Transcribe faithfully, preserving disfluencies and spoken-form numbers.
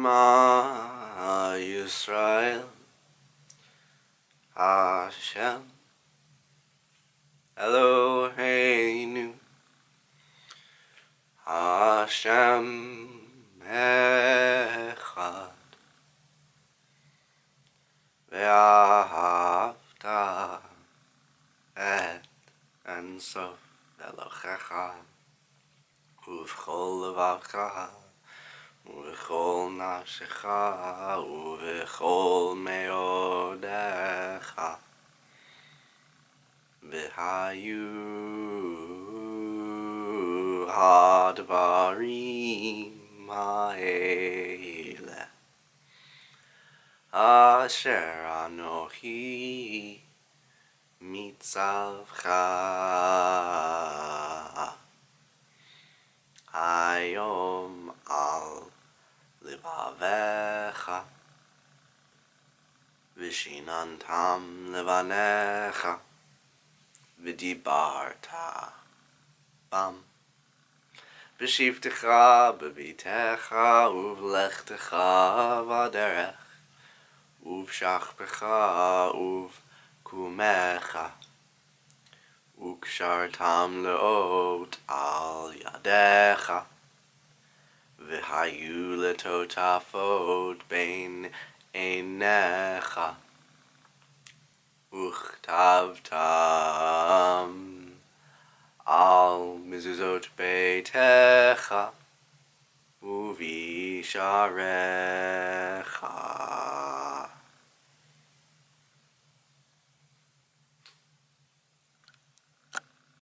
Shema Yisrael Hashem Eloheinu Hashem Echad Vahafta et En Sof Elohecha Uvchol Levavcha Uvchol Nafshecha Uvchol Meodecha V'hayu hadvarim ha'ele asher anochi mitzavcha hayom al levavecha v'shinantam levanecha v'dibarta bam B'shivtecha b'bitecha uv'lechtecha v'aderech uv'shachpecha uv'kumecha u'kshartam le'ot al yadecha v'hayu letotafot bein einecha uchtavtam al mezuzot beitecha uvisharecha